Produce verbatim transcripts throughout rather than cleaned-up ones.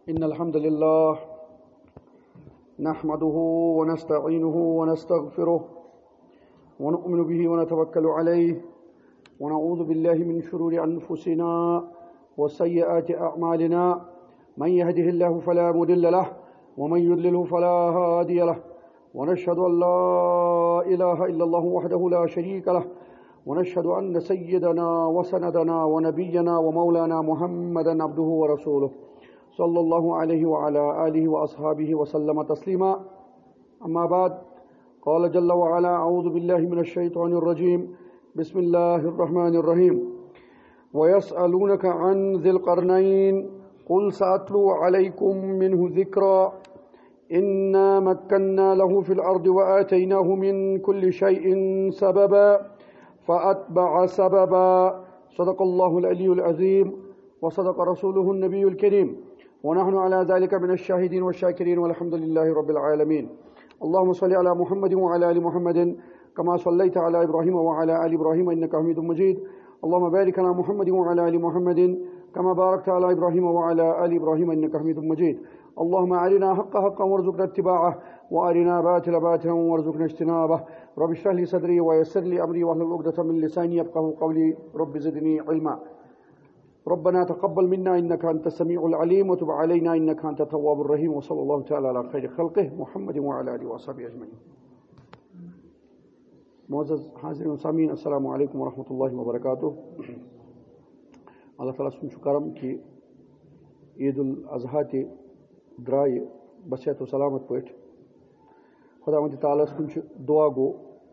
إن الحمد لله نحمده ونستعينه ونستغفره ونؤمن به ونتوكل عليه ونعوذ بالله من شرور أنفسنا وسيئات أعمالنا من يهده الله فلا مضل له ومن يضلله فلا هادي له ونشهد أن لا إله إلا الله وحده لا شريك له ونشهد أن سيدنا وسندنا ونبينا ومولانا محمدا عبده ورسوله صلى الله عليه وعلى آله وأصحابه وسلم تسليما. أما بعد، قال جل وعلا: أعوذ بالله من الشيطان الرجيم، بسم الله الرحمن الرحيم. ويسألونك عن ذي القرنين قل سأتلو عليكم منه ذكرا إنا مكنا له في الأرض وآتيناه من كل شيء سببا فأتبع سببا. صدق الله العلي العظيم وصدق رسوله النبي الكريم ونحن على ذلك من الشاهدين والشاكرين والحمد لله رب العالمين. اللهم صل على محمد وعلى آل محمد كما صليت على إبراهيم وعلى آل إبراهيم إنك حميد مجيد. اللهم بارك على محمد وعلى آل محمد كما باركت على إبراهيم وعلى آل إبراهيم إنك حميد مجيد. اللهم أرنا حق حقا وارزقنا اتباعه وأرنا باطلا باطلا وارزقنا اجتنابه. رب اشرح لي صدري ويسر لي أمري واحلل عقدة من لساني يفقهوا قولي. رب زدني علما. ربنا تقبل منا إنك أنت السميع العليم وتب علينا إنك أنت التواب الرحيم. وصلى الله تعالى على خير خلقه محمد وعلى آله وصحبه أجمعين. معزز حاضرین و سامعین، السلام علیکم ورحمۃ اللہ وبرکاتہ. اللہ تعالیٰ سن کرم کہ عید الاضحیٰ تہ درائے بصحت و سلامت پہ. خدا وند تعالیٰ سن دعا گو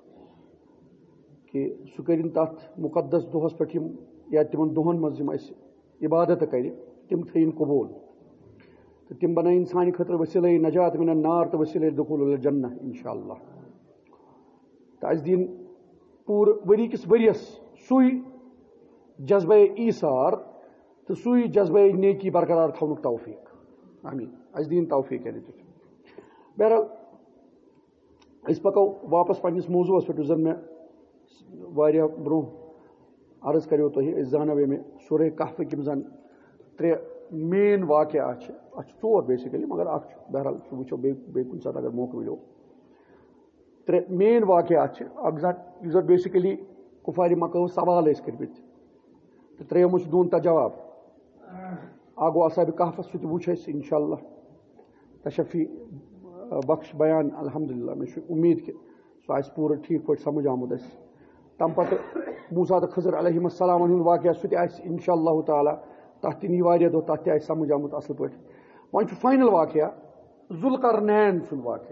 کہ سہ کرن تتھ مقدس دہس پہ یا تمن دہن مز عبادت کر تم تھین قبول تو تم بنائن سانہ خطر وسیلے نجات من النار تو وسیلے دخول الجنہ انشاء اللہ. تو اس دین پور وری کس وریس سوئی جذبہ ایثار تو سوئی جذبہ نیکی برقرار تھونک توفیق. آمین. اس دین توفیق ہے. بہرحال اس پکو واپس پنس موضوعس پہ زن میں واریاہ برو عرض کریو تہ اس زانوے میں سورہ کہف کم زن ترے مین واقعات ات ژور بیسیکلی مگر اخ بہرحال وچو بیٚیہِ کُنہِ ساتہٕ اگر موقع ملیو. ترے مین واقعات اکھ زن یُس زن بیسیکلی کفارِ مکہ سوال ٲسۍ کٔرمٕتۍ تہٕ ترٛیٚیِمو چھُ دۄن تتھ جواب. اکھ گوٚو اصحابِ کہفس سُہ تہِ وٕچھ اَسہِ انشاء اللہ تشفی بخش بیان. الحمدللہ مےٚ چھُ اُمید کہِ سُہ آسہِ پوٗرٕ ٹھیٖک پٲٹھۍ سمجھ آمُت اَسہِ. تمہِ پتہٕ موسیٰ تہٕ خضر علیہم السلام ہُنٛد واقعہ سُہ تہِ آسہِ انشاء اللہ تعالیٰ تتھ تہِ نی واریاہ دۄہ تتھ تہِ آسہِ سمجھ آمُت اصل پٲٹھۍ. وۄنۍ چھُ فاینل واقعہ ذوالقرنین سُنٛد واقعہ.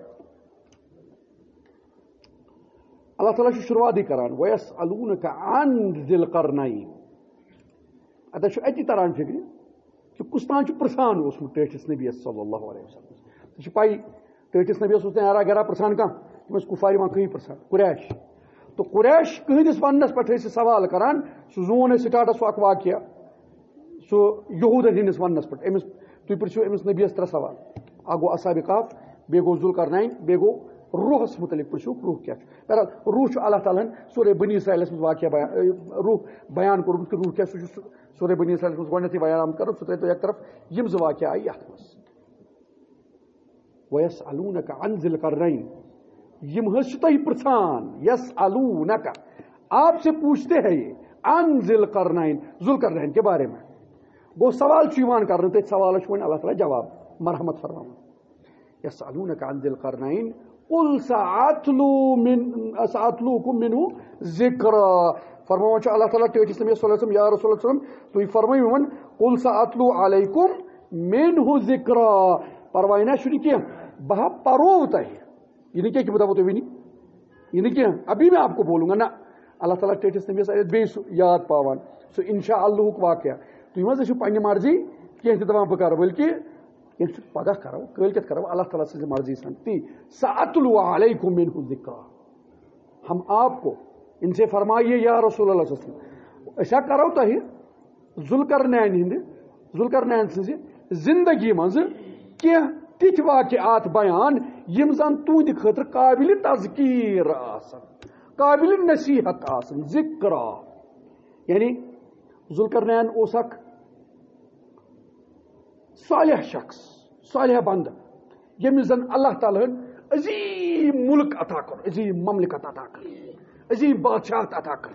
اللہ تعالیٰ چھُ شروعاتی کران وَيَسْأَلُونَكَ عَنْ ذِي الْقَرْنَيْنِ. اتھ چھُ اتی تران فکرِ کہ کُس تام چھُ پرژھان اوسمُت ٹٲٹھِس نبیَس صلی اللہ علیہ وسلم. ژےٚ چھِ پَیی ٹٲٹھِس نبیَس اوس نہٕ ایرا گیرا پرژھان کانٛہہ، تِم ٲسۍ کُفارِ مکہٕے پرژھان. قریش تو قریش کٕہٕنٛدِس وننس پٮ۪ٹھ ٲسۍ سوال کران. سُہ زون أسۍ سٹاٹس سُہ اکھ واقعہ سُہ یہوٗدن ہٕنٛدِس وننس پٮ۪ٹھ. أمِس تُہۍ پرژھِو أمِس نبیَس ترٛےٚ سوال. اکھ گوٚو اصحابِ کہف، بیٚیہِ گوٚو ذوالقرنین، بیٚیہِ گوٚو روحس متعلق پرژھِو روح کیا. بہرحال روح چھُ اللہ تعالیٰ ہن سورہ بنی اسرائیلس منٛز واقعہ بیان روح بیان کوٚرمُت کہ روح کیا سُہ چھُ سورہ بنی اسرائیلس منٛز گۄڈنیٚتھٕے بیان آمُت کرُن. سُہ ترٛٲیِو تُہۍ اَکہِ طرف. یِم زٕ واقعہ آیہِ یتھ منٛز. وَيَسْأَلُونَكَ عَنْ ذِي الْقَرْنَيْنِ. یم حظ چھِ تۄہہِ پرژھان. یَسْأَلُونَكَ آپ سے پوچھتے ہیں یہ عن ذی القرنین ذوالقرنین کے بارے میں. گوٚو سوال چھُ یِوان کرنہٕ تٔتھۍ سوالس چھُ وۄنۍ اللہ تعالیٰ جواب مرحمت فرماوان. یَسْأَلُونَكَ عَنْ ذِی الْقَرْنَیْنِ قُلْ سَأَتْلُو مِن سَأَتْلُوكُم مِنْهُ ذِکْرًا. فرماوان چھُ اللہ تعالیٰ ٹٲٹھِس نبیَس صلی اللہ علیہ وسلم یا رسول اللہ صلی اللہ علیہ وسلم تُہۍ فرمٲیِو یِمن قُلْ سَأَتْلُو عَلَيْكُم مِنْهُ ذِکْرًا. پرواے نہ چھُنہٕ کینٛہہ، بہٕ ہا پرو تۄہہِ. یہ نہیں کہ بتا وہ تو بھی نہیں، یہ نہیں کہ ابھی میں آپ کو بولوں گا نا. اللہ تعالیٰ ٹھیٹھس نبیس بیٚیہِ سُہ یاد پاوان سُہ انشاء اللہُک واقعہ. تُہۍ مہ حظ ٲسِو پننہِ مرضی کینٛہہ تہِ دپان بہٕ کرٕ، بٔلکہِ کینٛہہ چھُ پگاہ کرو کٲلکٮ۪تھ کرو اللہ تعالیٰ سٕنٛزِ مرضی سان. تی سأتلو علیکم منہ ذکرا. ہم آپ کو ان سے فرمائیے یا رسول اللہ صلی اللہ علیہ وسلم أسۍ ہا کرو تۄہہِ ذوالقرنین ہٕنٛدِ ذوالقرنین سٕنٛزِ زندگی منٛز کینٛہہ تِتھۍ واقعات بیان یم زن تُہنٛدِ خٲطرٕ قابلِ تذکیٖر آسن، قابلِ نصیحت آسن. ذکرا یعنی ذوالقرنین اوس اکھ صالح شخص صالح بند یمس زن اللہ تعالیٰ عظیم ملک عطا کر عظیم مملکت عطا کر عظیم بادشاہت عطا کر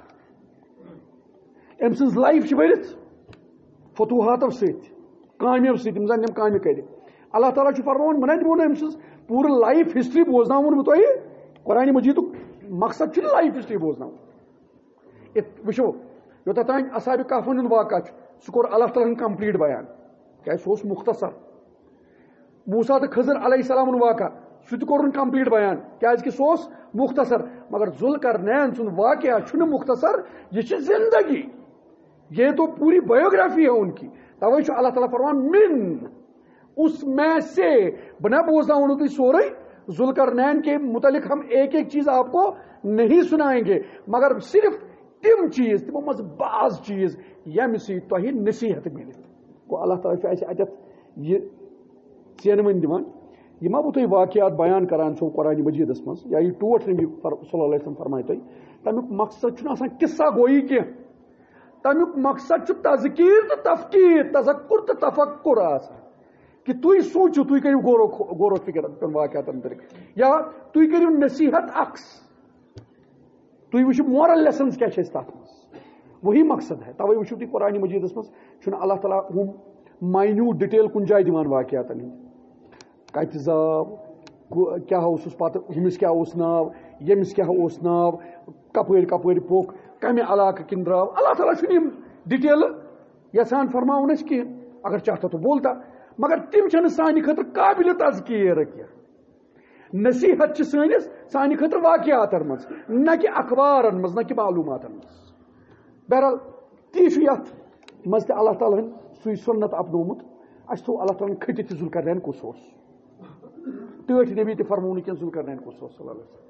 ام سن لائف ورت فتوحاتو ست کامیو ست یم زن یم کامہ کر اللہ تعالیٰ فرمان من دمو ام سن پور لائف ہسٹری بوزناون بہ تہ قرآن مجید مقصد لائف ہسٹری بوزناون وچو یوتھ تان اصحاب کہفن ہند واقعہ سہ کور اللہ تعالیٰ کمپلیٹ بیان کیا سہ مختصر موسیٰ تو خضر علیہ السلام واقعہ سہ تہ کور کمپلیٹ بیان کیا سہ مختصر مگر ذوالقرنین سن واقعہ چھ مختصر یہ زندگی یہ تو پوری بایوگرافی ہے ان کی توے اللہ تعالیٰ فرمان من اس میں سے بنا بوزنا ہوں تو سورے ذوالقرنین کے متعلق ہم ایک ایک چیز آپ کو نہیں سنائیں گے مگر صرف تم چیز تمو مز بعض چیز یم سی تہ نصیحت مل کو اللہ تعالیٰ ایسے اتت یہ چین ون دان یہ ما بہ تہ واقعات بیان کران چھو قرآن مجیدس مز یا یہ ٹوٹ نبی صلی اللہ علیہ وسلم فرمائے تہ تمیک مقصد چھُنہٕ آسان قصہ گوئی کینٛہہ تمیک مقصد چھُ تذکیر تو تفکیر تذکر تو تفکر آسان کہ تھی سوچو تھی کرو غور غور و فکر تم واقعاتن متعلق یا تھی کرو نصیحت عکس تھی وچھو مورل لیسنز کیا تر مز وہی مقصد ہے توے وچھو تھی قرآن مجیدس مز چھُنہٕ اللہ تعالیٰ ہم مائنیوٹ ڈیٹیل کن جائے دِوان واقعاتن ہند کت زاو کیا اوسُس پتہٕ ہمس کیا اوس ناو یمس کیا اوس ناو کپٲرۍ کپٲرۍ پوٚک کمہِ علاقہٕ کِنۍ درٛاو اللہ تعالیٰ چھُنہٕ یِم ڈیٹیل یژھان فرماوُن اَسہِ کینٛہہ اگر چاہتا تو بولتا مگر تم چھنہٕ سانہِ خٲطرٕ قابل تذکیر کینٛہہ نصیحت چھِ سٲنِس سانہِ خٲطرٕ واقعاتن منٛز نہ کہ اخبارن منٛز نہ کہ معلوماتن منٛز بہرحال تی چھُ یتھ منٛز تہِ اللہ تعالیٰ ہن سُے سنت اپنومُت اَسہِ تھوٚو اللہ تعالیٰ ہن کھٔٹِتھ تہِ ذوالقرنین کُس اوس ٹٲٹھۍ نبی تہِ فرموو نہٕ کینٛہہ ذوالقرنین کُس اوس صلی اللہ علیہ وسلم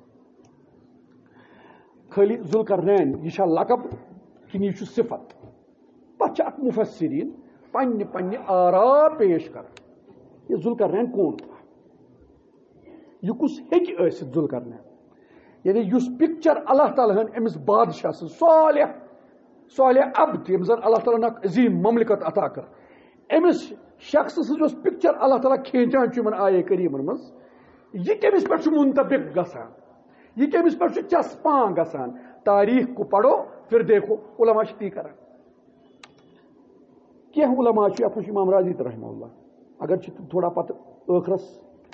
خالی ذوالقرنین یہ چھا لقب کِنہٕ یہِ چھُ صفت پتہٕ چھِ اکھ مفسرین پننہِ پننہِ آرا پیش کران یہ ذوالقرنین کون تھا یہ کس ہیٚکہِ ٲسِتھ ذوالقرنین یعنی یُس پکچر اللہ تعالیٰ ہن أمِس بادشاہ سٕنٛز صالح صالح عبد ییٚمِس زن اللہ تعالیٰ ہن اکھ عظیٖم مملکت عطا کٔر أمِس شخص سٕنٛز یۄس پکچر اللہ تعالیٰ کھینچان چھُ یِمن آیے کریٖمن منٛز یہ کٔمِس پٮ۪ٹھ چھُ منطبق گژھان یہ کٔمِس پٮ۪ٹھ چھُ چسپاں گژھان تاریخ کو پڑھو پھر دیکھو علماء چھِ تی کران کینٛہہ علماء چھِ یتھ منٛز چھُ امام راضی تہِ رحمہ اللہ اگر چھِ تھوڑا پتہٕ ٲخرس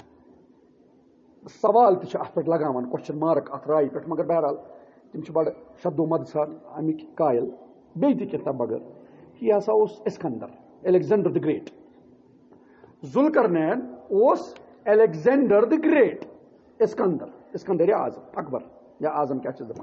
سوال تہِ چھِ اتھ پٮ۪ٹھ لگاوان کوسچن مارک اتھ رایہِ پٮ۪ٹھ مگر بہرحال تِم چھِ بڑٕ شد و مد سان امیِکۍ قایل بیٚیہِ تہِ کینٛہہ تمہِ بغٲر یہِ ہسا اوس اسکندر الیگزینڈر دی گریٹ ذوالقرنین اوس الیگزینڈر دی گریٹ اسکندر اسکندر اعظم اکبر یا اعظم کیا چھِ دپان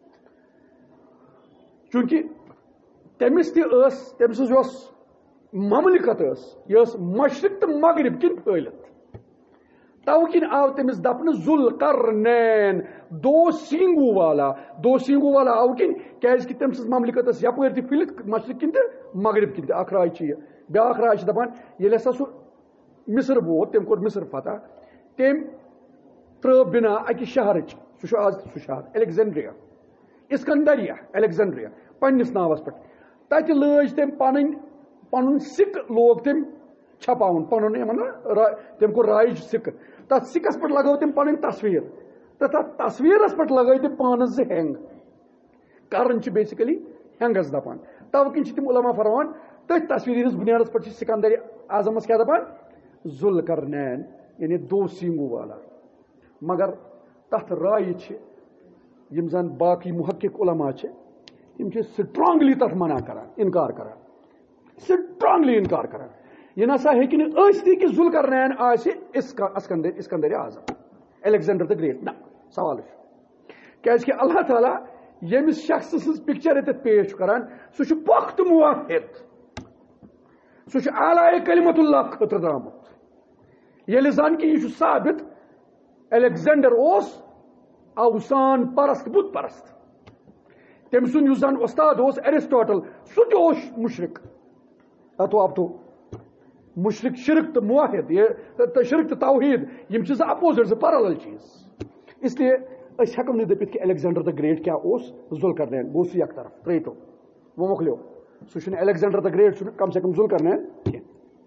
چونکہ تٔمِس تہِ ٲس تٔمۍ سٕنٛز یۄس مملکت ٲس یہِ ٲس مشرق تہٕ مغرب کِنۍ پھٲلِتھ تو کن آو تمس دپنہ ذوالقرنین دو سینگو والا دو سینگو والا آو کن کیاز کہ تم سز مملکت اس یپور تہ پھلت مشرق کن تہ مغرب کن تہ اکھ راے چھ بیاکھ راے چھ دپان ییٚلہِ ہسا سُہ مصر ووت تم کور مصر فتح تم ترٲو بنا اکہ شہرچ سُہ چھُ آز تہِ سُہ شہر الیگزینڈریا اسکندریہ الیگزینڈریا پننس ناوس پٮ۪ٹھ تتہِ لٲج تم پنٕنۍ پنُن سِک لوگ تم چھپاؤن پنُن یِمن تم کور رایج سِکہٕ تتھ سِکس پٮ۪ٹھ لگٲو تم پنٕنۍ تصویر تہٕ تتھ تصویرس پٮ۪ٹھ لگٲے تم پانس زٕ ہینگ کرن چھِ بیسکلی ہینگس دپان تو کِنۍ چھِ تم علماء فرمان تٔتھۍ تصویٖر ہٕنٛدِس بُنیادس پٮ۪ٹھ چھِ سکندر اعظمس کیاہ دپان ذوالقرنین یعنی دو سینگو والا مگر تتھ رایہِ چھِ یِم زن باقی محقق علماء چھِ تم چھِ سٹرانگلی تتھ منع کران انکار کران سٹرانگلی انکار کران یہ نسا ہیٚکہِ نہٕ ٲسۍتھٕے کہ ذوالقرنین آسہِ اسکندر اسکندر اعظم الیگزینڈر دی گریٹ نہ سوال چھُ کیازِ کہ اللہ تعالیٰ ییٚمِس شخص سٕنٛز پکچر ییٚتٮ۪تھ پیش چھُ کران سُہ چھُ پختہٕ موحد سُہ چھُ اعلیٰ کلمت اللہ خٲطرٕ درامُت ییٚلہِ زن کہ یہ چھُ ثابت الیگزینڈر اوس اوسان پرست بت پرست تٔمۍ سُنٛد یُس زن استاد اوس ایرسٹاٹل سُہ تہِ اوس مشرق اتو اب تو مشرق شرک تو موحد یہ شرک تو توحید یم چیز اپوزٹ سے پیرالل چیز اس لیے اس ہیکو نہٕ دٔپِتھ کہ الیگزینڈر دی گریٹ کیا اوس ذوالقرنین گوٚو سُہ یک طرف ترٛٲیتو وۄنۍ مۄکلیو سُہ چھُنہٕ الیگزینڈر دی گریٹ چھُنہٕ کم سے کم ذوالقرنین کینٛہہ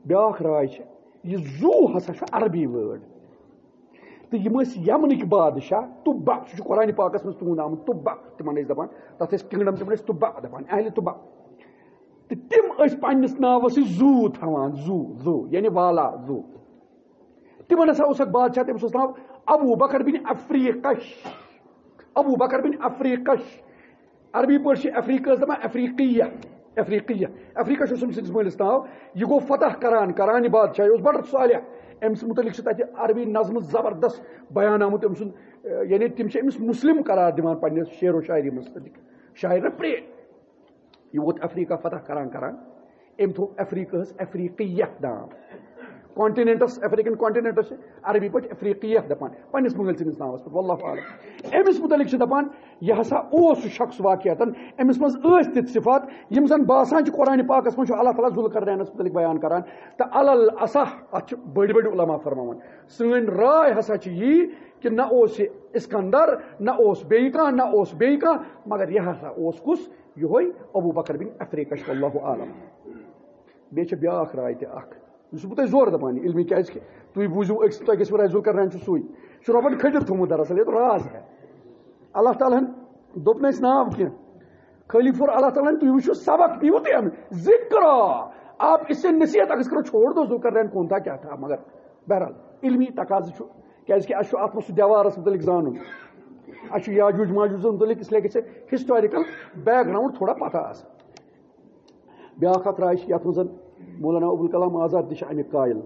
بیاکھ راے چھِ یہِ زوٗ ہسا چھُ عربی وٲڈ تہٕ یِم ٲسۍ یمنٕکۍ بادشاہ تُبا سُہ چھُ قرآنِ پاکس منٛز تُہُنٛد آمُت تُبا تِمن ٲسۍ دپان تتھ ٲسۍ کنگڈم تِمن ٲسۍ تُبا دپان اہلِ تُبا تہٕ تِم ٲسۍ پننِس ناوس سۭتۍ زوٗ تھاوان زوٗ زوٗ یعنی والا زوٗ تِمن ہسا اوس اکھ بادشاہ تٔمِس اوس ناو ابوٗ بکر بن افریقش ابوٗ بکر بن افریقش عربی پٲٹھۍ چھِ افریقہس دپان افریقیہ افریقیہ افریقہ چھُ أمۍ سٕنٛدِس مٲلِس ناو یہِ گوٚو فتح کران کران یہِ بادشاہ یہِ اوس بڑٕ صالح أمۍ سٕنٛدِ مُتعلِق چھُ تتہِ عربی نظمہٕ زبردست بیان آمُت أمۍ سُنٛد یعنی تِم چھِ أمِس مسلم قرار دِوان پننِس شعر و شاعری منٛز شاعر پرے یہِ ووت افریقہ فتح کران کران أمۍ تھوٚو افریقہس افریقیہ ناو کانٹِنیٚنٹس افریقن کانٹِنیٚنٹس چھِ عربی پٲٹھۍ افریقیہ دپان پننِس مٲلۍ سٕنٛدِس ناوس پٮ۪ٹھ واللہ اعلم أمِس مُتعلِق چھِ دپان یہِ ہسا اوس سُہ شخص واقعتن أمِس منٛز ٲسۍ تِتھۍ صفات یِم زن باسان چھِ قرآنِ پاکس منٛز چھُ اللہ تعالیٰ ذوالقرنینس مُتعلِق بیان کران تہٕ علل اصح اتھ چھِ بٔڑۍ بٔڑۍ علما فرماوان سٲنۍ راے ہسا چھِ یی کہ نہ اوس یہِ اسکندر نہ اوس بیٚیہِ کانٛہہ نہ اوس بیٚیہِ کانٛہہ مگر یہِ ہسا اوس کُس یِہوے ابوٗ بکر بن افریقش واللہ اعلم بیٚیہِ چھِ بیاکھ راے تہِ اکھ یہِ چھُس بہٕ تۄہہِ زورٕ دپان یہِ علمی کیازِ کہِ تُہۍ بوٗزِو أکۍ تۄہہِ گژھِوٕ راے ذوالقرنین چھُ سُے یہِ چھُ رۄبن کھٔٹِتھ تھوٚمُت دراصل یہِ راز ہے اللہ تعالیٰ ہن دوٚپ نہٕ اَسہِ ناو کینٛہہ خٲلی فور اللہ تعالیٰ ہن تُہۍ وٕچھِو سبق نیوٗ تُہۍ اَمہِ ذِکر آپ اس سے نصیحت اگر کرو چھوڑ دو ذوالقرنین کون تھا کیا تھا مگر بہرحال علمی تقاضہٕ چھُ کیازِ کہِ اَسہِ چھُ اَتھ منٛز سُہ دیوارس مُتعلِق زانُن اَسہِ چھُ یاجوٗج ماجوٗجس مُتعلِق اسلیے گژھِ ہسٹورِکل بیک گراوُنڈ تھوڑا پتہ آسٕنۍ بیاکھ اکھ راے چھِ یتھ منٛز مولانا ابوالکلام آزاد تہِ چھِ امیُک قٲیل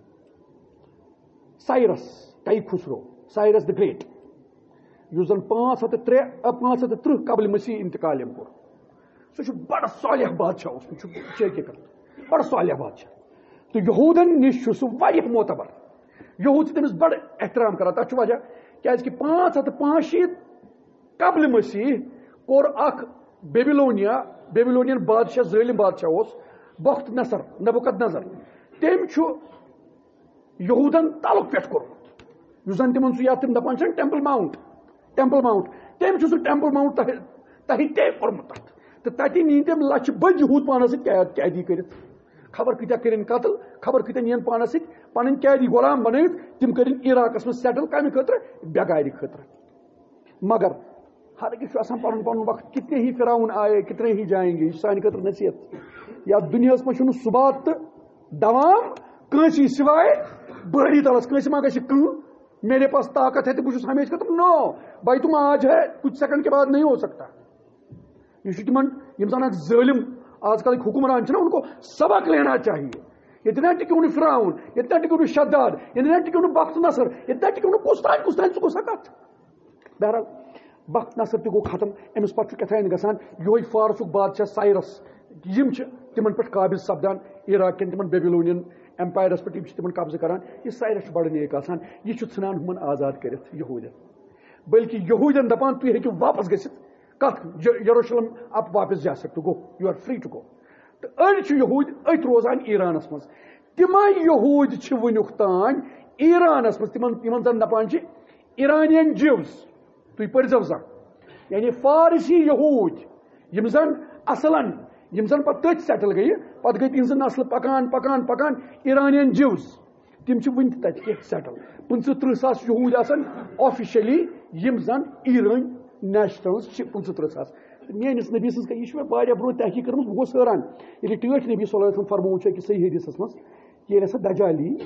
سایرس ٹائی خسرو سایرس دا گریٹ یُس زن پانٛژھ ہتھ تہٕ ترٛےٚ پانٛژھ ہتھ تہٕ تٕرٛہ قبل مسیح انتقال أمۍ کوٚر سُہ چھُ بڑٕ صالح بادشاہ اوسمُت چھُ حقیٖقت بڑٕ صالح بادشاہ تہٕ یہوٗدن نِش چھُ سُہ واریاہ معتبر یہوٗد چھِ تٔمِس بڑٕ احترام کران تتھ چھُ وجہ کیازِ کہِ پانٛژھ ہتھ تہٕ پانٛژھ شیٖتھ قبل مسیح کوٚر اکھ بیبیلونیا بیبیلونین بادشاہ ظٲلم بادشاہ اوس بخت نصر نبوکت نظر تٔمۍ چھُ یہوٗدن تلُک پٮ۪ٹھ کوٚرمُت یُس زن تِمن سُہ یتھ تِم دپان چھِ ٹیمپل ماوُنٹ ٹیمپل ماوُنٹ تٔمۍ چھُ سُہ ٹیمپل ماوُنٹ تہی تے کوٚرمُت تتھ تہٕ تتہِ نی تٔمۍ لچھِ بٔدۍ یہوٗد پانس سۭتۍ قید قیدی کٔرِتھ خبر کۭتیاہ کٔرِنۍ قتل خبر کۭتیاہ نِین پانس سۭتۍ پنٕنۍ قیدی غلام بنٲوِتھ تِم کٔرِنۍ عراقس منٛز سیٹل کمہِ خٲطرٕ بےگارِ خٲطرٕ مگر ہر أکِس چھُ آسان پنُن پنُن وقت کتنے ہی فراؤن آئے کتنے ہی جائیں گے یہِ چھُ سانہِ خٲطرٕ نصیحت یتھ دُنیاہس منٛز چھُنہٕ صُبات تہٕ دوام کٲنٛسی سوائے بٲری تلس کٲنٛسہِ ما گژھِ کٲم میرے پاس طاقت ہے تو بہٕ چھُس ہمیشہ ختم نو بھائی تم آج ہے کچھ سیکنڈ کے بعد نہیں ہو سکتا یہ چھُ تِمن یِم زن اکھ ظٲلم آج کل حکمران چھِنہ ان کو سبق لینا چاہیے ییٚتہِ نہ ٹِکیو نہٕ فراؤن ییٚتہِ نہ ٹِکیو نہٕ شداد ییٚتہِ نہ ٹِکیو نہٕ بخت نصر ییٚتہِ نہ ٹِکیو نہٕ کُس تانۍ کُس تانۍ سُہ گوٚژھ کتھ بہرحال بخت نصر تہِ گوٚو ختم أمِس پتہٕ چھُ کیٛاتھانۍ گژھان یِہوے فارسُک بادشاہ سایرس یِم چھِ تِمن پٮ۪ٹھ قابض سپدان عراق کٮ۪ن تِمن بیبیلونین ایمپایرس پٮ۪ٹھ یِم چھِ تِمن قبضہٕ کران یہِ سایرس چھُ بڑٕ نیک آسان یہِ چھُ ژھٕنان ہُمن آزاد کٔرِتھ یہوٗدین بلکہِ یہوٗدین دپان تُہۍ ہیٚکِو واپس گٔژھِتھ کتھ یروشلم آپ واپس جا سکتے go you are free to go تہٕ أڑۍ چھِ یہوٗدۍ أتھۍ روزان ایرانس منٛز تِمے یہوٗدۍ چھِ وُنیُک تانۍ ایرانس منٛز تِمن یِمن زن دپان چھِ ایرانین جِوز تُہۍ پٔرزیو زانٛہہ یعنی فارسی یہوٗدۍ یِم زن اصلن یِم زن پتہٕ تٔتھۍ سیٹل گٔیہِ پتہٕ گٔے تِہنٛزٕ نسلہٕ پکان پکان پکان ایرانین جِوز تِم چھِ وُنہِ تہِ تتہِ کینٛہہ سیٹل پٕنژٕہ تٕرٛہ ساس یہوٗدۍ آسان آفِشلی یِم زن ایرٲنۍ نیشنلز چھِ پٕنژٕہ تٕرٛہ ساس میٲنِس نبی سٕنٛز یہِ چھُ مےٚ واریاہ برونٛہہ تحقیٖق کٔرمٕژ بہٕ گوٚوُس حٲران ییٚلہِ ٹٲٹھۍ نبی صلی اللہ علیہ وسلم فرمووُن چھُ أکِس صحیح حدیثس منٛز کہِ ییٚلہِ ہسا دجال یی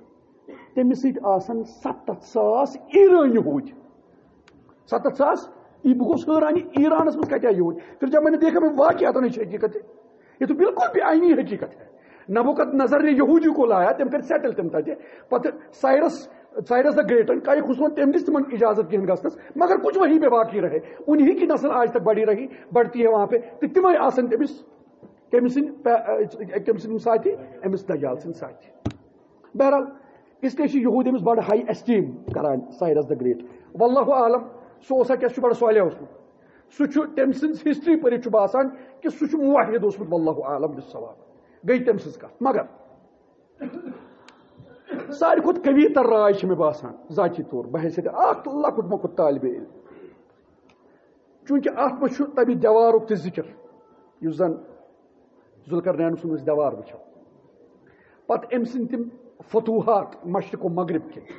تٔمِس سۭتۍ آسان سَتَتھ ساس ایرٲنۍ یہوٗدۍ سَتَتھ ساس یہ بہٕ گوٚوُس حٲران یہِ ایرانس منٛز کتہِ آیہِ یہوٗدۍ پھر جب میں نے دیکھا میں واقعات نہیں چھِ حقیقت یہ تو بالکل بھی آئینی حقیقت ہے نبوکت نظر نے یہودی کو لایا تم کر سیٹل تم تھے پتہ سائرس سائرس دا گریٹن کا خسرو تم دس تمن اجازت کہن گھنس مگر کچھ وہی پہ باقی رہے انہی کی نسل آج تک بڑی رہی بڑھتی ہے وہاں پہ تو تمے آسن تمس کمس کمس ساتھی امس دجال سن ساتھی بہرحال اس لیے یہود امس بڑ ہائی اسٹیم کران سائرس دا گریٹ واللہ عالم سو سا کیا بڑا صالح اوسمت سہ تم سن ہسٹری پڑھت باسان کہ سہ موحد اوسمت واللہ عالم بالصواب گئی تم سن کت مگر ساری کھت قوی تر رائے میں باسان ذاتی طور بحیثیت اخ لکٹ مکٹ طالب علم چونکہ ات مجھ تبھی دیوارک تہ ذکر اس زن ذوالقرنین سن دیوار وچھو پتہٕ أمۍ سٕنٛدۍ تِم فتوحات مشرق و مغرب کے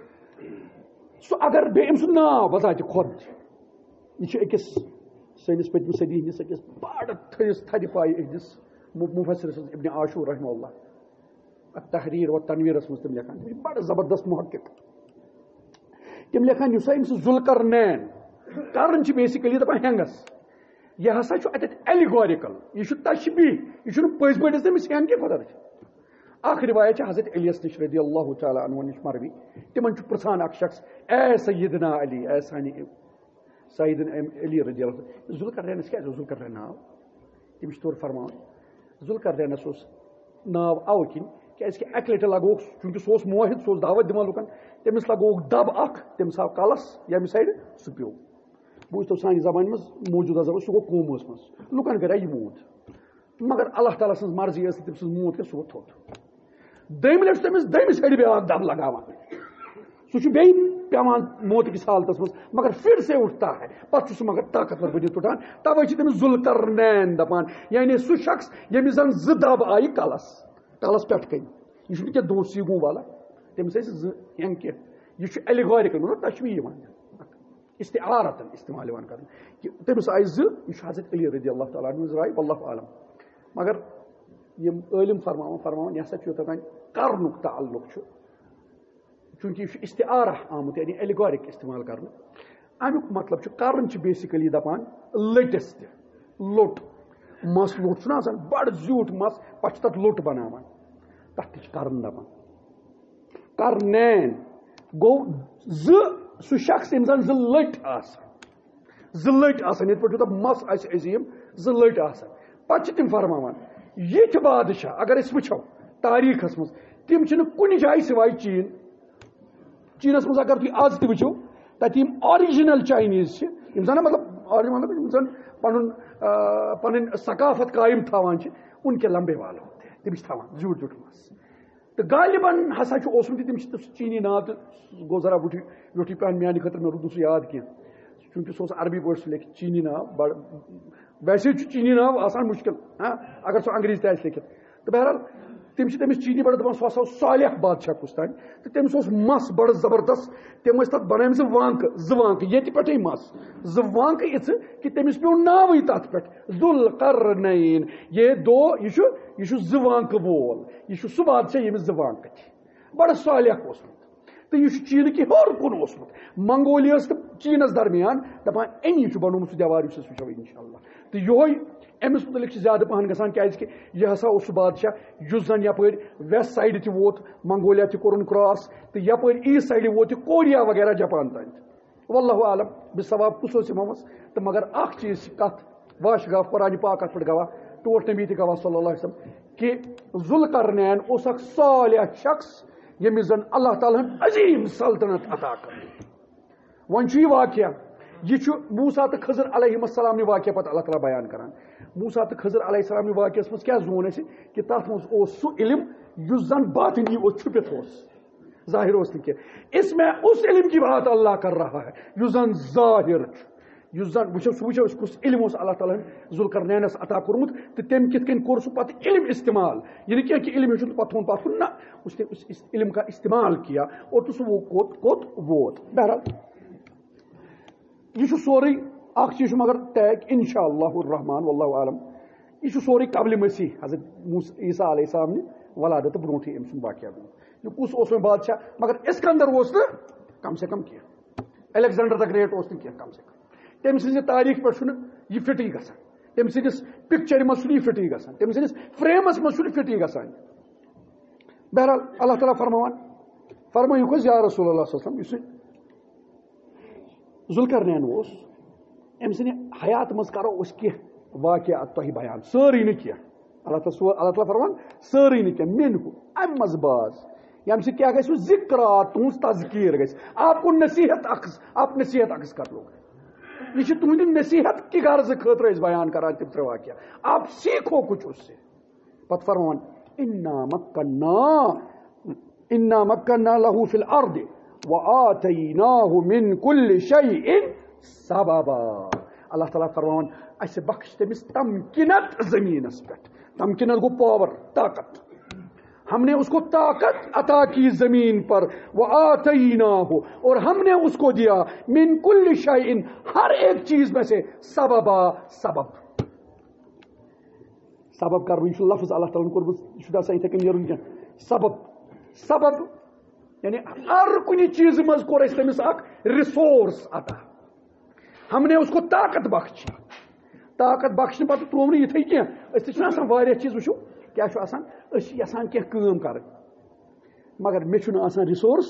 سُہ اگر بیٚیہِ أمۍ سُنٛد ناو بذاتہِ خۄد یہِ چھُ أکِس سٲنِس پٔتمہِ صدی ہٕنٛدِس أکِس بڑٕ تھٔدِس تھدِ پایہِ أکِس مُفسِر سٕنٛز ابن عاشور رحمہ اللہ تحریر و تنویرس منٛز تِم لیکھان تِم چھِ بڑٕ زبردست محقق تِم لیکھان یُس ہا أمۍ سُنٛد ذوالقرنین قرن چھِ بیسِکلی دپان ہینگس یہ ہسا چھُ اتٮ۪تھ ایلیگورِکل یہ چھُ تشبیہ یہ چھُنہٕ پٔزۍ پٲٹھۍ تٔمِس ہینگ کینٛہہ خۄدا چھِ اکھ روایت چھِ حضرت علیس نش رضی اللہ تعالیٰ عنہ نش مروی تِمن چھُ پرژھان اکھ شخص اے سیدنا علی اے سانہِ سیدنا علی رضی اللہ ذوالقرنینس کیٛازِ اوس ذوالقرنین ناو تٔمِس چھِ تورٕ فرماوان ذوالقرنینس اوس ناو اَوٕ کِنۍ کیٛازِکہِ اَکہِ لٹہِ لگووُکھ چوٗنٛکہِ سُہ اوس موحد سُہ اوس دعوت دِوان لُکن تٔمِس لگووُکھ دب اکھ تٔمِس آو کلس ییٚمہِ سایڈٕ سُہ پیوٚو بوٗزتو سانہِ زبانہِ منٛز موٗجوٗدہ زبان سُہ گوٚو قومس منٛز لُکن کریٛا یہِ موٗد مگر اللہ تعالیٰ سٕنٛز مرضی ٲس نہٕ تٔمۍ سٕنٛز موٗد کینٛہہ سُہ گوٚو تھوٚد دوٚیمہِ لٹہِ چھُ تٔمِس دوٚیمہِ سایڈٕ بیٛاکھ دب لگاوان سُہ چھُ بیٚیہِ پیوان موتٕکِس حالتس منٛز مگر پھر سے اٹھتا ہے پتہٕ چھُ سُہ مگر طاقتور بٔنِتھ اٹھان توے چھِ تٔمِس ذوالقرنین دپان یعنی سُہ شخص ییٚمِس زن زٕ دب آیہِ کلس کلس پٮ۪ٹھ کنہِ یہِ چھُنہٕ کینٛہہ دو سیٖگوٗ والا تٔمِس ٲسۍ زٕ ہینگ کینٛہہ یہِ چھُ ایلیگورِکل مطلب تشبیہ یِوان استعارتن استعمال یِوان کرنہٕ کہِ تٔمِس آیہِ زٕ یہِ چھُ حضرت علی رضی اللہ تعالیٰ عنہ راے واللہ عالم مگر یِم عٲلم فرماوان فرماوان یہِ ہسا چھُ یوٚتانۍ کرنُک تعلق چھُ چوٗنٛکہِ یہِ چھُ استعارہ آمُت یعنی ایلیگورِک استعمال کرنہٕ امیُک مطلب چھُ کرن چھُ بیسِکلی دپان لٔٹِس تہِ لوٚٹ مس لوٚٹ چھُنہ آسان بڑٕ زیوٗٹھ مس پتہٕ چھِ تتھ لوٚٹ بناوان تتھ تہِ چھِ کرن دپان قرنین گوٚو زٕ سُہ شخص یِم زن زٕ لٔٹۍ آسان زٕ لٔٹۍ آسان یِتھ پٲٹھۍ تتھ مس آسہِ عظیٖم زٕ لٔٹۍ آسان پتہٕ چھِ تِم فرماوان یِتھۍ بادشاہ اگر أسۍ وٕچھو تاریٖخس منٛز تِم چھِنہٕ کُنہِ جایہِ سِوایہِ چیٖن چیٖنس منٛز اگر تُہۍ آز تہِ وٕچھو تتہِ یِم آرِجنل چاینیٖز چھِ یِم زن مطلب مطلب یِم زن پنُن پنٕنۍ ثقافت قٲیِم تھاوان چھِ ان کے لمبے وال ہوتے ہیں تِم چھِ تھاوان زیوٗٹھ زیوٗٹھ مس تہٕ غالبن ہسا چھُ اوسمُت تٔمِس چھِ سُہ چیٖنی ناو تہٕ گوٚو ذرا وٕٹھٕے ویوٚٹھٕے پہن میانہِ خٲطرٕ مےٚ روٗد نہٕ سُہ یاد کینٛہہ چوٗنٛکہِ سُہ اوس عربی پٲٹھۍ سُہ لیکھِتھ چیٖنی ناو بڑٕ ویسے چھُ چیٖنی ناو آسان مُشکِل ہاں اگر سُہ انگریٖزی تہِ آسہِ لیکھِتھ تہٕ بہرحال تِم چھِ تٔمِس چیٖنی پٲٹھۍ دپان سُہ ہسا اوس صالح بادشاہ کُس تانۍ تہٕ تٔمِس اوس مس بڑٕ زبردست تِم ٲسۍ تتھ بنٲومژٕ وانٛکہٕ زٕ وانٛکہٕ ییٚتہِ پٮ۪ٹھٕے مس زٕ وانٛکہٕ یِژھٕ کہِ تٔمِس پیوٚو ناوٕے تتھ پٮ۪ٹھ ذوالقرنین یہ دو یہِ چھُ یہِ چھُ زٕ وانٛکہٕ وول یہِ چھُ سُہ بادشاہ ییٚمِس زٕ وانٛکہٕ چھِ بڑٕ صالح اوسمُت تہٕ یہِ چھُ چیٖنہٕ کہِ ہیوٚر کُن اوسمُت منگولیاہس تہٕ چیٖنس درمیان دپان امی چھُ بنوومُت سُہ دیوار یُس أسۍ وٕچھو انشاء اللہ تہٕ یِہوے أمِس متعلق چھِ زیادٕ پہن گژھان کیازکہِ یہِ ہسا اوس سُہ بادشاہ یُس زن یپٲرۍ ویسٹ سایڈٕ تہِ ووت منگولیا تہِ کوٚرُن کراس تہٕ یپٲرۍ ایسٹ سایڈٕ ووت یہِ کوریا وغیرہ جاپان تانۍ واللہ عالم بِثواب کُس اوس یِمو منٛز تہٕ مگر اکھ چیٖز چھِ کتھ واش گاہ قرآنہِ پاک اتھ پٮ۪ٹھ گواہ ٹوٹھ نبی تہِ گواہ صلی اللہ علیہ وسلم کہِ ذوالقرنین اوس اکھ صالح شخص ییٚمِس زن اللہ تعالیٰ ہن عظیٖم سلطنت عطا کٔر وۄنۍ چھُ یہِ واقعہ یہ موسیٰ تو خضر علیہ السلام واقعہ پتہ اللہ تعالیٰ بیان کران موسیٰ تو خضر علیہ السلام واقعہ مز کیا زون اِس کہ تر مز سہ علم اس زن باطنی چھپت ظاہر اس اس میں اس علم کی بات اللہ کر رہا ہے اس زن ظاہر اس زن وچو سہ وچو کس علم اس اللہ تعالیٰ ذوالقرنینس عطا کورمت تو تم کت کن کور سہ پتہ علم استعمال یہ کہ کہ علم ہوں پتھون پتھون نہ اس نے اس علم کا استعمال کیا اور تو سہ وہ کوت کوت ووت بہرحال یہ سوری اخ چیز مگر ٹیگ انشاء اللہ الرحمن واللہ عالم یہ سوری قبل مسیح حضرت عیسیٰ علیہ السلام نے ولادت برونٹھی ام سن واقعہ یہ کس اس میں بادشاہ مگر اسکندر اس کم سے کم کیا الیگزینڈر دا گریٹ اس کیا کم سے کم تم سن تاریخ پہ یہ فٹی گا تم سندس پکچر مز یہ فٹی گا تم سندس فریمس مز فٹی گا بہرحال اللہ تعالیٰ فرمان فرمائیو یا رسول اللہ صلی اللہ علیہ وسلم ذوالقرنین اس ام سن حیات مز کرو اس کی واقعات تہ بیان ساری نہ کیا اللہ تعالیٰ اللہ تعالیٰ فرمان ساری نہ کیا من ہو ام مز باز یم سے کیا گھس ذکرات تہذ تذکیر گھس آپ کو نصیحت اخذ آپ نصیحت اخذ کر لوگ یہ تہند نصیحت کی غرض خاطر بیان کران تم ترے واقعہ آپ سیکھو کچھ اس سے پت فرمان انا مکننا انا مکننا له فی الارض وآتیناہ من کل شیء سببا اللہ تعالیٰ فرمان اسہ بخش تمس تمکنت زمینس پہ تمکنت گو پاور طاقت ہم نے اس کو طاقت عطا کی زمین پر وآتیناہ اور ہم نے اس کو دیا من کل شیء ہر ایک چیز میں سے سببا سبب سبب کر یہ لفظ اللہ تعالیٰ کورمت یہ اتھے کن نیرن کی سبب سبب یعنی ہر کن چیز مز کور اس تمس اک ریسورس عطا ہم نے اس کو طاقت بخشی طاقت بخشنے پتہ تروم نہ یتھے کینٛہہ أسۍ تہِ چھُنہ آسان واریاہ چیز وٕچھو کیٛاہ چھُ آسان أسۍ چھِ یژھان کینٛہہ کٲم کَرٕنۍ مگر مےٚ چھُنہٕ آسان ریسورس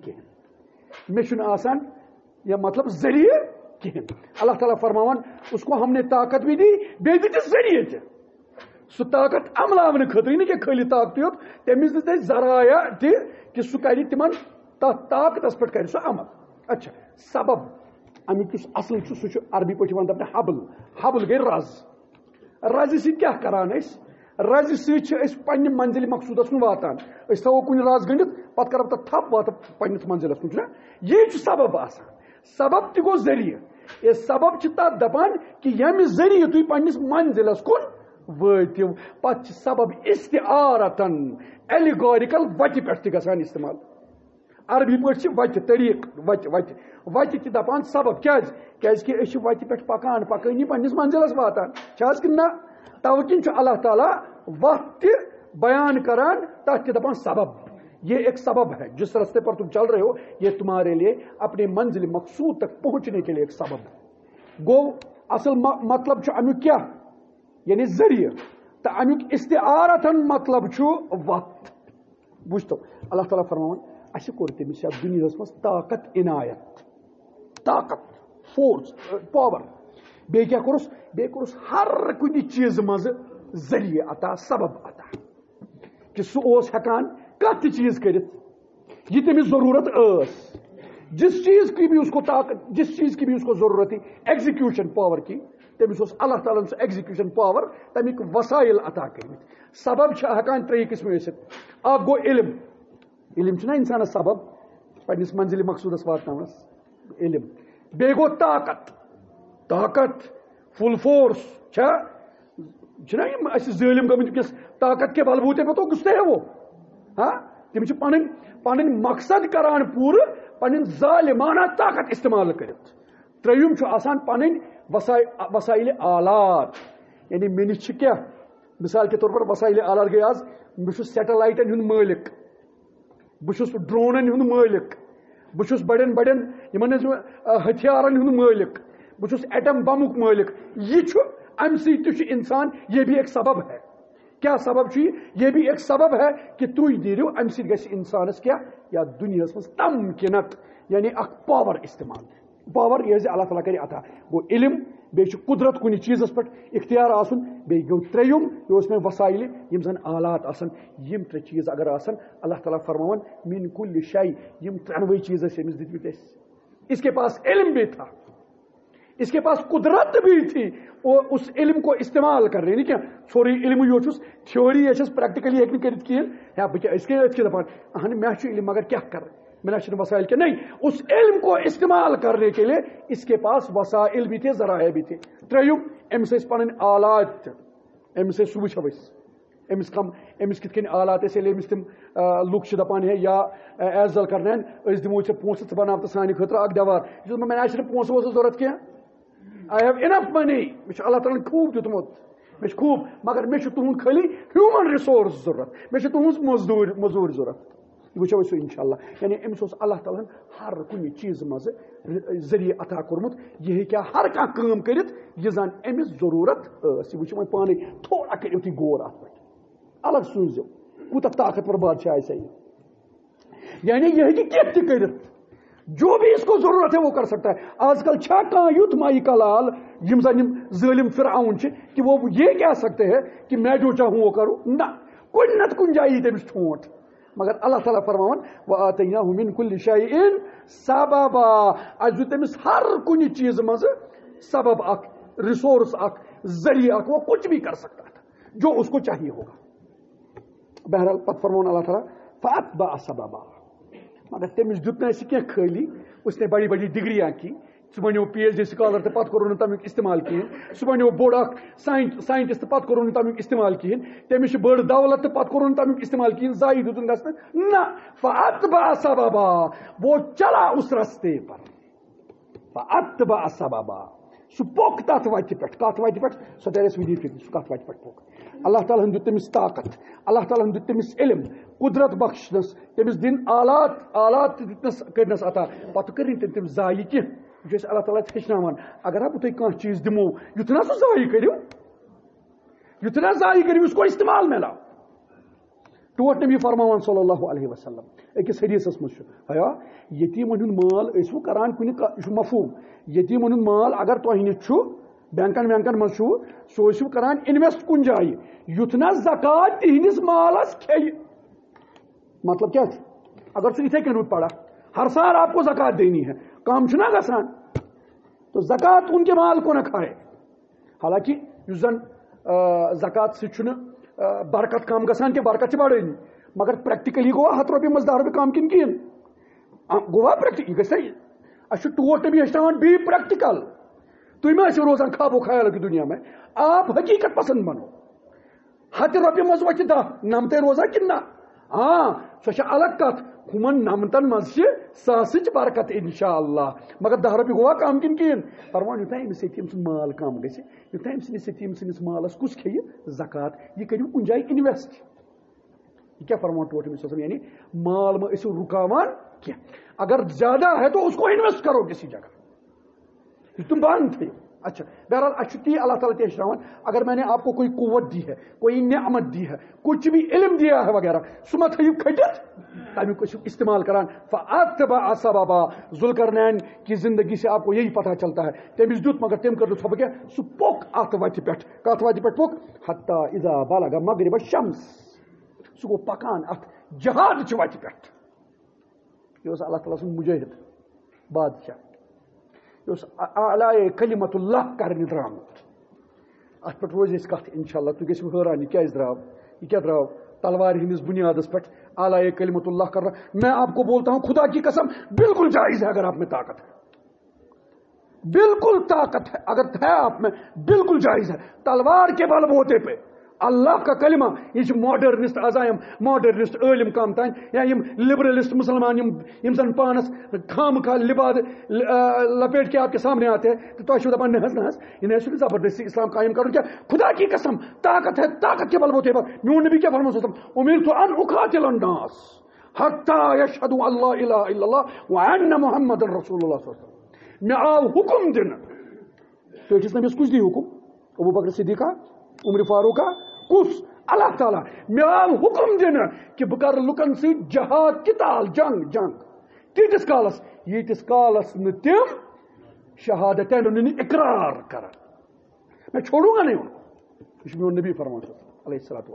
کینٛہہ مےٚ چھُنہٕ آسان یا مطلب ذریعہ کہین اللہ تعالیٰ فرماوان اس کو ہم نے طاقت بھی دی بیٚیہِ دِتِس ذریعہ تہِ سُہ طاقت عملاونہٕ خٲطرٕ نہٕ کینٛہہ خٲلی طاقتٕے یوت تٔمِس دِژ اَسہِ ذرایع تہِ کہِ سُہ کَرِ تِمن تتھ طاقتس پٮ۪ٹھ کَرِ سُہ عمل اچھا سبب امیُک یُس اصل چھُ سُہ چھُ عربی پٲٹھۍ یِوان دپنہٕ حبل حبل گٔے رز رزِ سۭتۍ کیٛاہ کران أسۍ رزِ سۭتۍ چھِ أسۍ پننہِ منزِلہِ مقصوٗدس کُن واتان أسۍ تھاوو کُنہِ رز گٔنڈِتھ پتہٕ کرو تتھ تھپ واتو پننِس منزِلس کُن چھُنہ یی چھُ سبب آسان سبب تہِ گوٚو ذٔریعہٕ یہِ سبب چھِ تتھ دپان کہِ ییٚمہِ ذٔریعہٕ تُہۍ پننِس منزِلس کُن وٲتِو پتہٕ چھِ سبب استعارتن ایلیگورِکل وتہِ پٮ۪ٹھ تہِ گژھان استعمال عربی پٲٹھۍ چھِ وتہِ طریٖقہٕ وتہِ وتہِ وتہِ تہِ دپان سبب کیٛازِ کیٛازِ کہِ أسۍ چھِ وتہِ پٮ۪ٹھ پکان پکٲنی پننِس منزِلس واتان چھِ حظ کِنہٕ نہ توٕ کِنۍ چھُ اللہ تعالیٰ وتھ تہِ بیان کران تتھ تہِ دپان سبب یہ ایک سبب ہے جس راستے پر تم چل رہے ہو یہ تمہارے لیے اپنے منزل مقصود تک پہنچنے کے لیے ایک سبب گو اصل مطلب چھُ امیُک کیٛاہ یعنی ذریعہ تو امیُک استعارتن مطلب چھُ وتھ بوٗزتو اللہ تعالیٰ فرماوان اسہِ کوٚر تٔمِس یتھ دُنیاہس منٛز طاقت عنایت طاقت فورس پاور بیٚیہِ کیٛاہ کوٚرُس بیٚیہِ کوٚرُس ہر کُنہِ چیٖزٕ منٛزٕ ذریعہ عطا سبب عطا کہ سُہ اوس ہٮ۪کان کانٛہہ تہِ چیٖز کٔرِتھ یہ تٔمِس ضروٗرت ٲس جس چیز کی بھی اس کو طاقت جس چیز کی بھی اس کو ضرورت تھی ایگزیکیوشن پاور کی تٔمِس اوس اللہ تعالیٰ سُہ ایگزیکیوشن پاور تمیُک وسائل عطا کٔرمٕتۍ سبب چھِ ہٮ۪کان ترٛیٚیہِ قٕسمہٕ ٲسِتھ اکھ گوٚو علم علم چھُنہ انسانس سبب پننِس منزِلہِ مقصوٗدس واتناونس علم بیٚیہِ گوٚو طاقت طاقت فل فورس چھا چھِنہ یِم اَسہِ ظٲلِم گٔمٕتۍ وٕنکٮ۪س طاقت کے بلبوٗتے پہ تو گُستے ہے وہ ہاں تِم چھِ پنٕنۍ پنٕنۍ مقصد کران پوٗرٕ پنٕنۍ ظالمانہ طاقت استعمال کٔرِتھ ترٛیٚیِم چھُ آسان پنٕنۍ وسائل وسائل آلات یعنی مےٚ نِش چھِ کیٛاہ مثال کے طور پر وسائل آلات گٔے آز بہٕ چھُس سیٹلایٹن ہُنٛد مٲلِک بہٕ چھُس ڈرونن ہُنٛد مٲلِک بہٕ چھُس بڑٮ۪ن بڑٮ۪ن یِمن ہتھیارن ہُنٛد مٲلِک بہٕ چھُس ایٹم بمُک مٲلِک یہِ چھُ امہِ سۭتۍ تہِ چھُ انسان یہ بھی ایک سبب ہے کیا سبب چھُ یہ بھی ایک سبب ہے کہ تُہۍ نیٖرِو امہِ سۭتۍ گژھِ انسانس کیٛاہ یتھ دُنیاہس منٛز تمکِنت یعنی اکھ پاور استعمال پاور یہِ زِ اللہ تعالیٰ کرِ عطا گوٚو علم بیٚیہِ چھُ قدرت کُنہِ چیٖزس پٮ۪ٹھ اختیار آسُن بیٚیہِ گوٚو ترٛیٚیِم یہِ اوس مےٚ وسایلہِ یِم زن آلات آسن یِم ترٛےٚ چیٖز اگر آسن اللہ تعالیٰ فرماوان من کُلہِ شے یِم ترٛٮ۪نوَے چیٖز ٲسۍ أمِس دِتمٕتۍ اَسہِ اس کے پاس علم بھی تھا اس کے پاس قدرت بھی تھی اور اس علم کو استعمال کر رہے کیا سوری علم یوت چھُس تھیوری یس پریکٹیکلی ہیٚکہِ نہٕ کٔرِتھ کِہیٖنۍ ہے بہٕ کیٛاہ أسۍ کیٛاہ أسۍ کیٛاہ دپان اہن مےٚ چھُ علم مگر کیٛاہ کرٕ مےٚ نہ چھُنہٕ وسائل کیٚنٛہہ نہیں اس علم کو استعمال کرنے کے لیے اس کے پاس وسائل بھی تھے ذرائع بھی تھے ترٛیٚیِم أمِس ٲسۍ پنٕنۍ آلات تہِ أمِس ٲسۍ سُہ وٕچھو أسۍ أمِس کم أمِس کِتھ کٔنۍ آلات ٲسۍ ییٚلہِ أمِس تِم لُکھ چھِ دپان ہے یا ایز کرنایَن أسۍ دِمو ژےٚ پونٛسہٕ ژٕ بناو تہٕ سانہِ خٲطرٕ اکھ دیوار یہِ چھُس مےٚ نہ چھُنہٕ پونٛسہٕ وونٛسہٕ ضوٚرتھ کینٛہہ آی ہیو انف منی مےٚ چھُ اللہ تعالیٰ ہن خوٗب دیُتمُت مےٚ چھُ خوٗب مگر مےٚ چھُ تُہُنٛد خٲلی ہیوٗمن رِسورس ضوٚرتھ مےٚ چھِ تُہٕنٛز مزدوٗر مزوٗرۍ ضوٚرتھ یہِ وٕچھو أسۍ سُہ انشاء اللہ یعنی أمِس اوس اللہ تعالیٰ ہن ہر کُنہِ چیٖزٕ منٛزٕ ذٔریعہٕ عطا کوٚرمُت یہِ ہیٚکہِ ہا ہر کانٛہہ کٲم کٔرِتھ یہِ زن أمِس ضروٗرت ٲس یہِ وٕچھو وۄنۍ پانے تھوڑا کٔرِو تُہۍ غور اتھ پٮ۪ٹھ الگ سوٗنٛچزیو کوٗتاہ طاقتور بادشاہ آسہِ یہِ یعنی یہِ ہیٚکہِ کینٛہہ تہِ کٔرِتھ جو بھی اس کو ضرورت ہے وہ کر سکتا ہے آج کل چھا کہاں یوتھ مائی کا لال یم زن ظالم فرعون چھِ کہ وہ یہ کہہ سکتے ہیں کہ میں جو چاہوں وہ کروں نہ کُنہِ نتہٕ کُنہِ جایہِ یی تٔمِس ٹھونٛٹھ مگر اللہ تعالیٰ فرماوان وآتیناہ من کُلہِ شیء سببا اَسہِ دیُت تٔمِس ہر کُنہِ چیٖزٕ منٛزٕ سبب اکھ ریسورس اکھ ذریعہ اکھ وہ کچھ بھی کر سکتا تھا جو اس کو چاہیے ہوگا بہرحال پتہٕ فرماوان اللہ تعالیٰ فاتبع سببا مگر تٔمِس دیُت نہٕ اَسہِ کینٛہہ خٲلی اس نے بڑی بڑی ڈگریاں کی سہ بنو پی ایچ ڈی سکالر تو پتہ کورو تمیک استعمال کہین سہ بنو بوڑ اخ سائنٹسٹ پتہ کورو تمیک استعمال کہین تمس بڑ دولت تو پتہ کورو تمیک استعمال کہین زائی دتن گھن نہ فاتبع سببا وہ چلا اس راستے پر فاتبع سببا سہ پوک تات وتہ پہ کت وتہ پہ سہ ترس ودی فکر سہ کت وتہ پہ پوک اللہ تعالیٰ ہن دیت تمس طاقت اللہ تعالیٰ ہن دیت تمس علم قدرت بخشنس تمس دن آلات آلات دتنس کرنس عطا پتہ کرن تم تم زائی کی یہ اللہ تعالیٰ ہچنان اگر آپ تھی کھانا چیز دمو یتنا سہ ضائع کرو یتنا ضائع کرو اس کو استعمال ملا ٹوٹ نبی فرمان صلی اللہ علیہ وسلم اکس حدیثس مجھ حیا یتیمن ہند مال ٲسوٕ کران کُنہِ یہ مفہوم یتیمن ہند مال اگر تہ نش بینکن وینکن مز سہ ٲسِو کران انویسٹ کُنہِ جایہِ یتنا زکات تہندس مالس کھیہِ مطلب کیا اگر سہ اتھے کن پڑا ہر سال آپ کو زکات دینی ہے کام چھنا گژھان تو زکات ان کے مال کو نہ کھائے حالانکہ اس زن زکات سے چھن برکت کم گژھان کہ برکت بڑھنی مگر پریکٹیکلی گوا ہتھ روپیہ مز دہ روپیہ کم کن کہین گوا پریکٹیکل یہ گھے اچھا ٹوٹ نبی ہچنان بی پریکٹیکل تھی ما روزان خواب و خیال کی دنیا میں آپ حقیقت پسند بنو ہتھ روپیہ مز وتہ دہ نمتے روزا کن نہ ہاں سو الگ کت ہمن نمتن مز ساسچ برکت انشاءاللہ مگر دہ روپیہ گوا کم کن کہین فرمان یوتھا امس یتیم سن مال کم گژھِ یوتھا ام سندس یتیم سندس مالس کس کھیہِ زکات یہ کٔرِو کُنہِ جایہِ انویسٹ یہ کیا فرمان ٹوٹ نبی یعنی مال ما ٲسِو رکاوان کینٛہہ اگر زیادہ ہے تو اس کو انویسٹ کرو کسی جگہ یہ تم بند تھے اچھا بہرحال اچھا تی اللہ تعالیٰ تیشراوان اگر میں نے آپ کو کوئی قوت دی ہے کوئی نعمت دی ہے کچھ بھی علم دیا ہے وغیرہ سہ مت تھٲیِو کھٹِتھ تمیُک ٲسِو استعمال کران فاتبع سببا ذوالقرنین کی زندگی سے آپ کو یہی پتہ چلتا ہے تمس دیت مگر تم کر تھوپ کیا سہ پوک ات وتہِ پٮ۪ٹھ کتھ وتہِ پٮ۪ٹھ پوک حتی اذا بلغ مغرب الشمس سہ گوٚو پکان ات جہاد چہِ وتہِ پٮ۪ٹھ یہ اوس اللہ تعالیٰ سُنٛد مجاہد بادشاہ اعلی کلمت اللہ کرنے درامت ات پہ روز اس کت انشاءاللہ تھی گھو حیران یہ کیاز درو یہ کیا درو تلوار ہندس بنیادس پہ اعلی کلمت اللہ کرنا میں آپ کو بولتا ہوں خدا کی قسم بالکل جائز ہے اگر آپ میں طاقت ہے بالکل طاقت ہے اگر ہے آپ میں بالکل جائز ہے تلوار کے بل بوتے پہ اللہ کا کلمہ یہ ماڈرنسٹ ازائم ماڈرنسٹ علم کم تان یا یم لبرلسٹ مسلمان یم یم زن پانس خام خا لباد لپیٹ کے آپ کے سامنے آتے ہیں تو تھی دپان نہ نہ یہ زبردستی اسلام قائم کرو کیا خدا کی قسم طاقت ہے طاقت کے بل بوتے پر میون نبی کیا فرمان وسلم امرت ان اقاتل الناس حتى يشهدوا ان لا اله الا الله وان محمد رسول الله صلی اللہ علیہ وسلم میں آو حکم دن تو جس نے اس کچھ دی حکم ابو بکر صدیق عمر فاروق کس اللہ تعالیٰ میں آو حکم دینا کہ بہ کر لکن سی جہاد کتال جنگ جنگ تیتس کالس یتس کالس نہ تم شہادتین اقرار کر میں چھوڑوں گا نہیں ان میون نبی فرمان علیہ الصلوۃ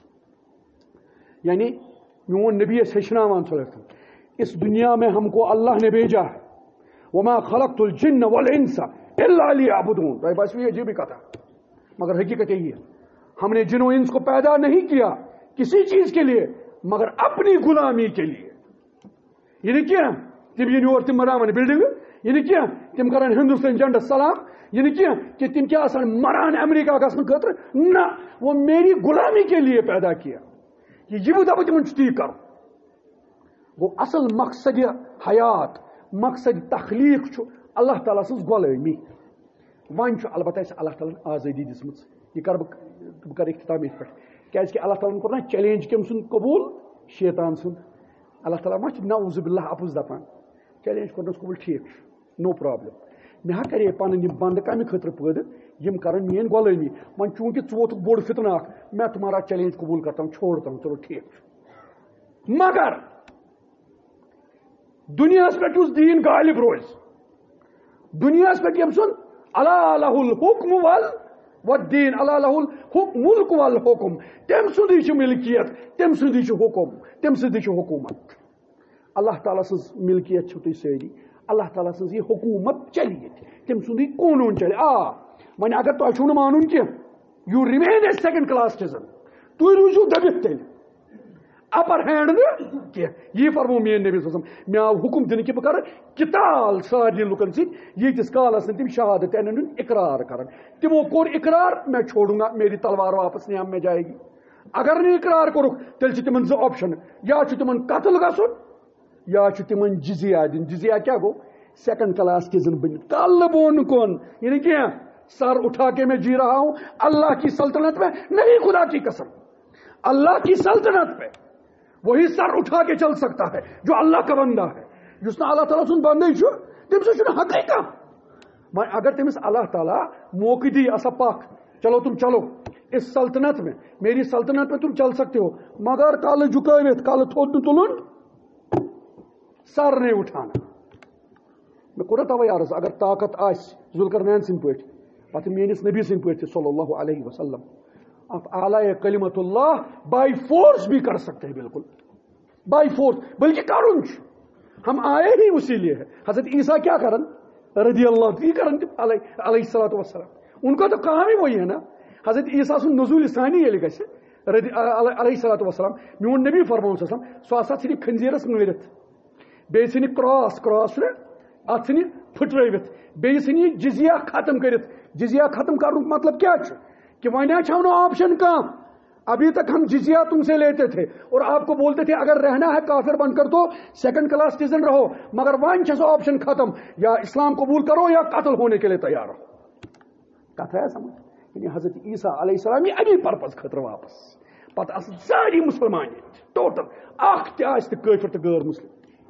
والسلام یعنی میون نبی ہچناوان صلی اللہ علیہ وسلم اس دنیا میں ہم کو اللہ نے بھیجا ہے وما خلقت الجن والانس الا ليعبدون تو بس یہ عجیب کتھا مگر حقیقت یہی ہے ہم نے جن و انس کو پیدا نہیں کیا کسی چیز کے لیے مگر اپنی غلامی کے لیے یہ کیا تم یہ اور تم مران بلڈنگ یہ کیا تم کران ہندوستان جنڈس سلام یہ کیا کہ تم کیا آسان مران امریکہ گھن خاطر نہ وہ میری غلامی کے لیے پیدا کیا یہ یہ دپ تم تی کرو وہ اصل مقصد حیات مقصد تخلیق چھو اللہ تعالیٰ سن غلامی ون البتہ اللہ تعالیٰ آزادی دسمت یہ کر بہ کر اختتام یہ پہ کیازِ کہ اللہ تعالیٰ کور نا چیلنج کم سن قبول شیطان سن اللہ تعالیٰ ما نعوذ باللہ اپز دپان چیلنج کورنس قبول ٹھیک نو پرابلم مے کرے پن یہ بند کمہ خاطر پید یم کرن مین غلامی ون چونکہ ثوت بوڑ فتنہ اخ میں تمہارا چیلنج قبول کرتا ہوں چھوڑتا ہوں چلو ٹھیک مگر دنیا پہ اس دین غالب روز دنیا پہ یم سن اللہ لہ الحکم وال والدین اللہ لہ الملک والحکم تم سندی ملکیت تم سندی حکم تم سندی حکومت اللہ تعالیٰ سز ملکیت چھو تھی ساری اللہ تعالیٰ سز یہ حکومت چلی تم سندی قانون چلے آ ون اگر تہ چھو مانن کی you remain a second class citizen تھی روزو دبت تیل اپر ہینڈ نہ یہ فرمو میری نبی صلی اللہ علیہ وسلم مے آو حکم دن کہ بہ کر کتال سارے لکن ست یتس کالس تم شہادت ان اقرار کرن تمو کور اقرار میں چھوڑوں گا میری تلوار واپس نیام میں جائے گی اگر نہیں اقرار کورک تیل تمن زٕ آپشن یا تمن قتل گژھن یا تمن جزیہ دن جزیہ کیا گو سیکنڈ کلاس کے زن بن کل بون کون یعنی کیا سر اٹھا کے میں جی رہا ہوں اللہ کی سلطنت میں نہیں خدا کی قسم اللہ کی سلطنت پہ وہی سر اٹھا کے چل سکتا ہے جو اللہ کا بندہ ہے جس نے اللہ تعالیٰ سن بندے تم سے حقیقہ اگر تمس اللہ تعالیٰ موقع دی ایسا پاک چلو تم چلو اس سلطنت میں میری سلطنت میں تم چل سکتے ہو مگر کل جھکاوت کل تھوت تلن سر نہیں اٹھانا میں کور توے عرض اگر طاقت آس ذوالقرنین سن پہ پتہ میانس نبی سن پہ صلی اللہ علیہ وسلم آپ اعلی کلمت اللہ بائی فورس بھی کر سکتے ہیں بالکل بائی فورس بلکہ کرن ہم آئے ہی اسی لیے ہے حضرت عیسیٰ کیا کرن رضی اللہ یہ کرن علیہ الصلوۃ والسلام ان کا تو کام ہی وہی ہے نا حضرت عیسیٰ سن نزول ثانی ییٚلہِ گژھِ علیہ الصلوۃ والسلام میون نبی فرمان صلی اللہ علیہ وسلم سُہ ہسا ژھٕنہِ خنزیرس مٲرِتھ بیٚیہِ ژھٕنہِ کراس کراس اتھ ژھٕنہِ پھٕٹرٲوِتھ بیٚیہِ ژھٕنہِ جزیہ ختم کٔرِتھ جزیہ ختم کرنُک مطلب کیا چھُ کہ وہاں چھو آپشن کام ابھی تک ہم جزیہ تم سے لیتے تھے اور آپ کو بولتے تھے اگر رہنا ہے کافر بن کر تو سیکنڈ کلاس سٹیزن رہو مگر وہاں چھو آپشن ختم یا اسلام قبول کرو یا قتل ہونے کے لیے تیار رہو کتھ ہے سمجھ یعنی حضرت عیسیٰ علیہ السلام یہ امی پرپز خطر واپس پتہ ساری مسلمان ٹوٹل اخ تہ کافر تو غیر مسلم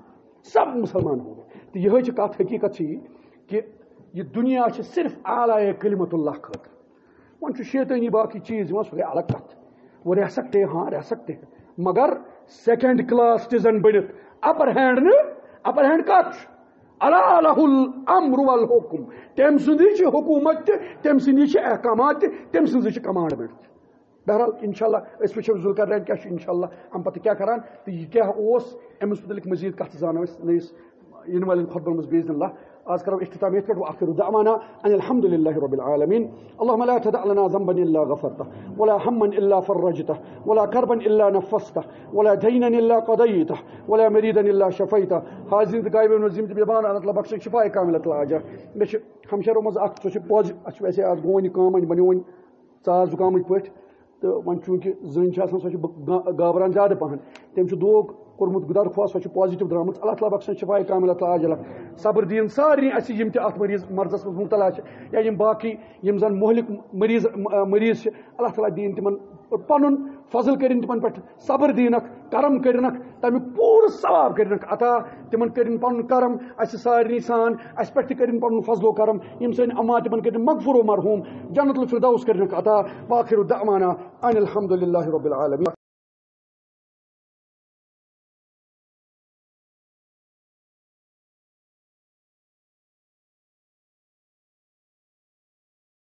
سب مسلمان ہو گئے تو یہ کت حقیقت کہ یہ دنیا صرف اعلی کلمت اللہ خاطر ون شیطانی باقی چیز وہ الگ کت وہ رہ سکتے ہیں ہاں رہ سکتے ہیں مگر سیکنڈ کلاس سٹیزن بنت اپر ہینڈ نا اپر ہینڈ کت اللہ لہ الامر والحکم تم سندی حکومت تم سندی احکامات تم سندی کمانڈمنٹ بہرحال انشاءاللہ اس وچھو ذوالقرنین کیا انشاءاللہ ہم پتہ کیا کران تو یہ کیا اس امس متعلق مزید کت زانو نئیس ین والن خطبہ مز باذن اللہ آج کرو اختتام یہ پہ واخر دعوانا ان الحمد لله رب العالمين اللهم لا تدع لنا ذنبا الا غفرته ولا هما الا فرجته ولا كربا الا نفسته ولا دينا الا قضيته ولا مريدا الا شفيته حاضر غائب نظیم بیبان اللہ تعالی بخش شفاء کاملۃ العاجل مش ہمشرو مز اخ سو پوز اچ ویسے آج گونی کام بنیون ژاس زکام پٹ تو ون چونکہ زن سو گابران زیادہ پہن تم دوگ کورمت درخواست سو پازیٹو درامت اللہ تعالیٰ بخشن شفاء کاملۃ العاجل صبر دین سارے اس یم تہ ات مریض مرضس مز مبتلا یا یم باقی یم زن مہلک مریض مریض اللہ تعالیٰ دین تمن پن فضل کرن تمن پہ صبر دینک کرم کرنک تمیک پور ثواب کرنک عطا تمن کرن پن کرم اس سارے سان اس پہ کرن پن فضل و کرم یم سن اما تمن کرن مغفور و مرحوم جنت الفردوس کرنک عطا واخر دعوانا ان الحمد لله رب العالمين.